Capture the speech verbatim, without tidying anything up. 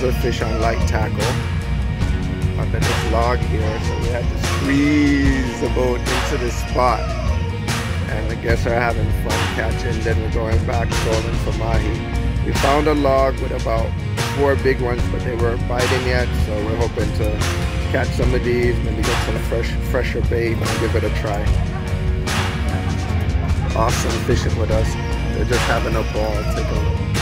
tons of fish on light tackle under this log here, so we had to squeeze the boat into this spot. And the guests are having fun catching. Then we're going back trolling for mahi. We found a log with about four big ones, but they weren't biting yet, so we're hoping to catch some of these, maybe get some fresh, fresher bait and give it a try. Awesome fishing with us. They're just having a ball. Take a look.